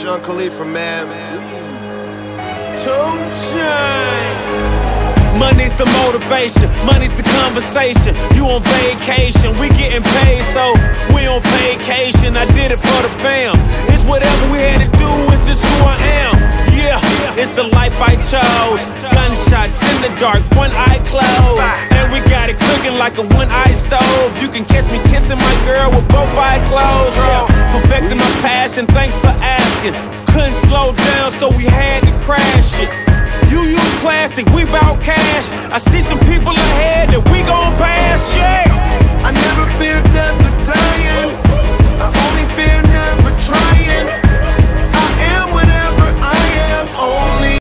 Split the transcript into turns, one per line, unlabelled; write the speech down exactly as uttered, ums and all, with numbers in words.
Sean Khalifa, man.
Two Chainz. Money's the motivation, money's the conversation. You on vacation, we getting paid, so we on vacation. I did it for the fam. It's whatever we had to do, it's just who I am. Yeah, it's the life I chose. Gunshots in the dark, one eye closed, and we got it cooking like a one-eye stove. You can catch me kissing my girl with both eyes closed. Yeah, perfecting my passion, thanks for asking. Couldn't slow down, so we had to crash it. You use plastic, we bout cash. I see some people ahead that we gon' pass, yeah.
I never fear death or dying.